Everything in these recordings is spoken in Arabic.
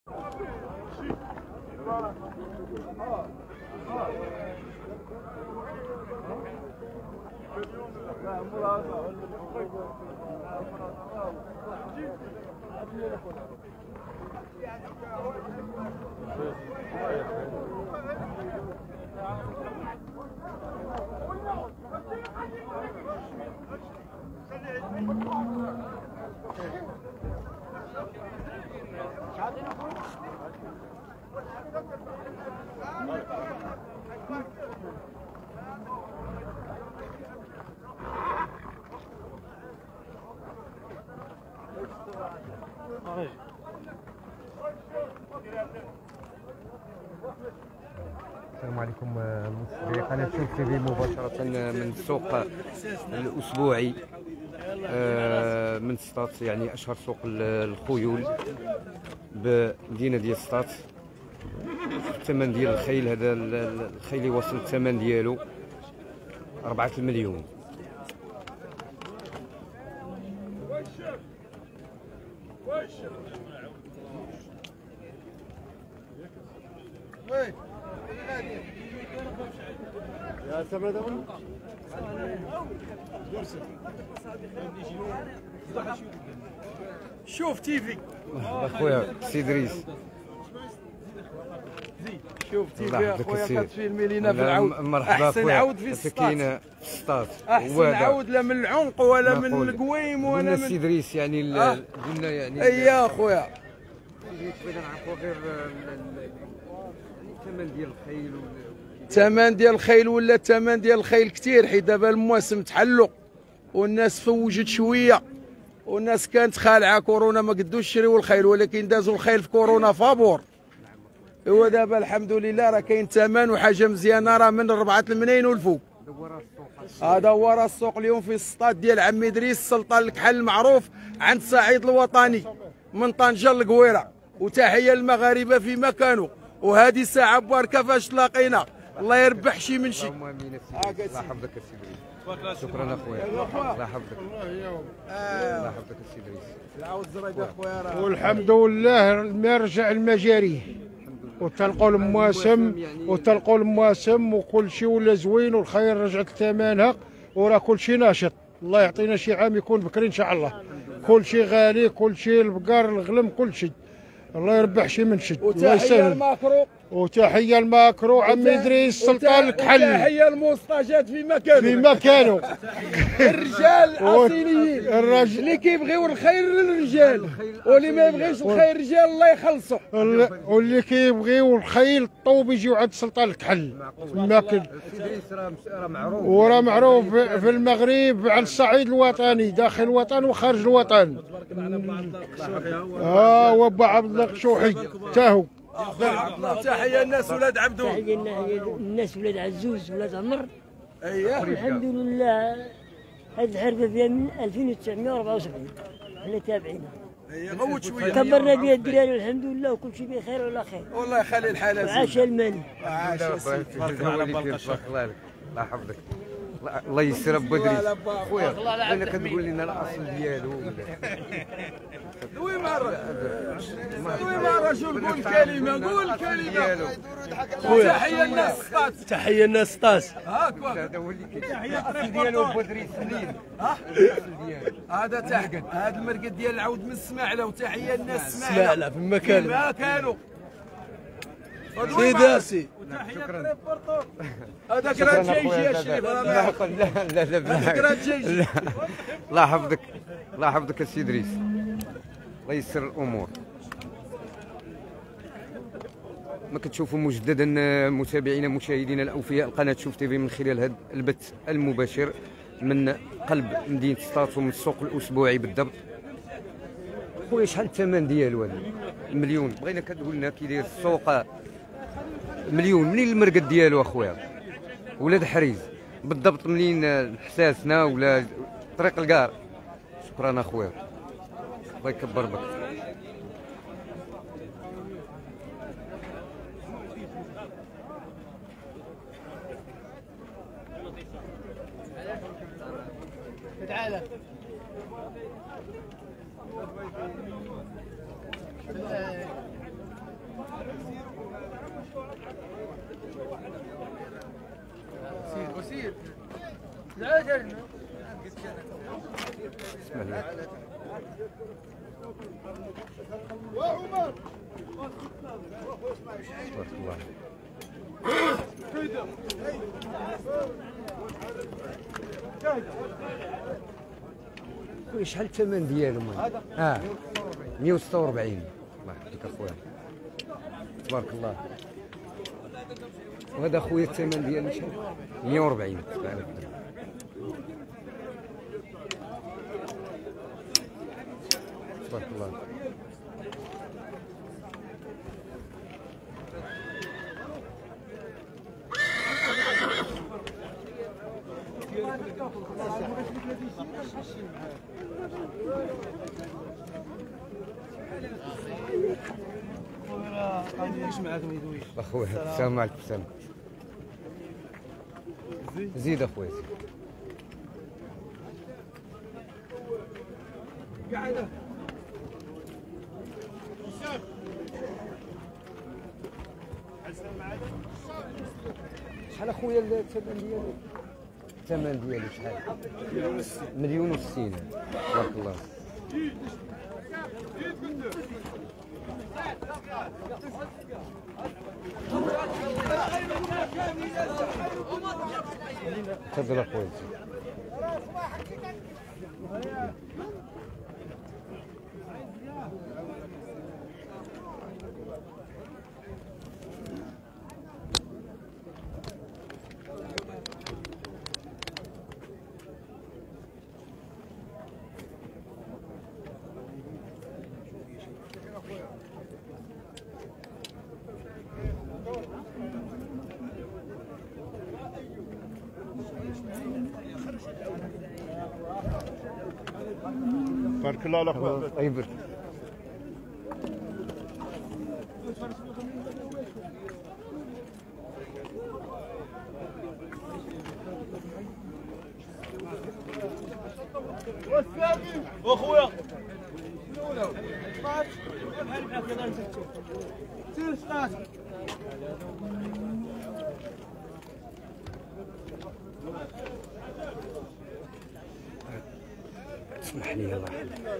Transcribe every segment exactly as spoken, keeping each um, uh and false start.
السلام عليكم متابعي قناه شوف تي في مباشره من السوق الاسبوعي من سطات، يعني اشهر سوق الخيول بمدينه ديال سطات. الثمن ديال الخيل، هذا الخيل يوصل الثمن ديالو أربعة المليون. يا سبعة شوف تيفي اخويا سي دريس، شوف تيفي اخويا كتفيلمي لينا في العود. مرحبا احسن عود في السطات، في السطات احسن عود، لا من العنق ولا من القويم ولا من سي دريس. يعني آه. قلنا يعني اي يا اخويا بغينا نعرفوا غير الثمن ديال الخيل. الثمن ديال الخيل ولا الثمن ديال الخيل كثير، حيت دابا المواسم تحلوا والناس فوجت شويه، والناس كانت خالعه كورونا ما قدوش يشريو الخيل، ولكن دازوا الخيل في كورونا فابور. هو دابا الحمد لله راه كاين ثمن وحاجه مزيانه، راه من أربعة الملايين والفوق. هذا هو راه السوق اليوم في السطات ديال عمي دريس، السلطان الكحل المعروف عند الصعيد الوطني من طنجه للقويره. وتحيه للمغاربه في مكانه. وهذه ساعه باركه فاش تلاقينا، الله يربح شي من شي. الله يحفظك السي دريس. شكرا اخويا، الله يحفظك. الله يحفظك السي دريس. العود زريد اخويا راه والحمد لله ما رجع المجاري، وتلقوا المواسم وتلقوا المواسم وكل شيء ولا زوين، والخير رجعت ثمنها، وراه كل شيء ناشط. الله يعطينا شي عام يكون بكري ان شاء الله. كل شيء غالي، كل شيء البقر الغلم كل شيء. الله يربح شي من شد. وتحيه الماكرو، وتحيه الماكرو عمي دريس السلطان الكحل. وتحيه الموسطاجات في مكانه في مكانه. الرجال اصيليين، الرجل اللي كيبغيو الخير للرجال، واللي ما يبغيش الخير رجال الله يخلصوا. واللي كيبغيو الخيل الطوب يجيو عند السلطان الكحل. الماكل راه معروف، وراه معروف في المغرب على الصعيد الوطني، داخل الوطن وخارج الوطن. اه وبا عبد الله قشوحي تا هو. تحيه الناس ولاد عبدون، تحيه الناس ولاد عزوز ولاد عمر. اييه الحمد لله. هذه الحرفه فيها من ألف وتسعمائة وأربعة وسبعين، احنا تابعينها. اييه غوت شويه كبرنا بها الدراري والحمد لله، وكل شيء بخير ولا خير. والله يخلي الحال. وعاش المال. عاش يا سيدي. الله يحفظك. الله يسر ابو دريس. خويا انا كتقول لنا الاصل ديالو. دوي مرة دوي مرة شو نقول كلمة، قول كلمة. تحية الناس سطات، تحية الناس سطات. هاكا هذا هو اللي تحية الاصل ديالو ابو دريس سليم. ها هذا تحت هذا المرقد ديال العود من السماعلة. وتحية الناس سماعلة في مكانه. ما كانوا سيداسي. شكرا. هذاك راه جيجي يا شريف. لا لا لا هذاك راه جيجي. الله يحفظك، الله يحفظك السي دريس، الله يسر الامور. ما كتشوفوا مجددا متابعينا مشاهدينا الاوفياء القناه شوف تي في من خلال هذا البث المباشر من قلب مدينه سطات ومن السوق الاسبوعي بالضبط. خويا شحال الثمن ديالو هذا؟ مليون. بغينا كتقول لنا كي داير السوق مليون. منين المرقد ديالو اخويا؟ ولاد حريز بالضبط، منين حساسنا ولا طريق الكار؟ شكرا اخويا، الله يكبر بك. تعال بسم الله. تبارك الله. شحال الثمن ديالهم؟ اه مية وستة وأربعين. الله يحفظك اخويا تبارك الله. وهذا خويا الثمن ديالو شحال؟ مية وأربعين. سبعة آلاف درهم. تبارك الله. اخويا السلام عليكم. السلام. زيد اخويا زيد. شحال اخويا الثمن ديالو؟ الثمن ديالو شحال؟ مليون وستين. تبارك الله. تفضل اخويا. بارك الله على خويا. الله يبارك. واخويا اسمح لي الله يحفظك.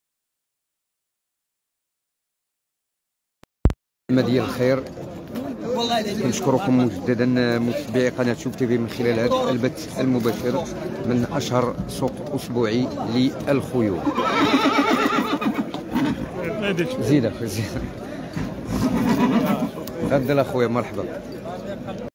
ديال الخير كنشكركم مجددا متابعي قناه شوف تيفي من خلال هذا البث المباشر من اشهر سوق اسبوعي للخيول. زيد اخويا زيد. غدا اخويا مرحبا.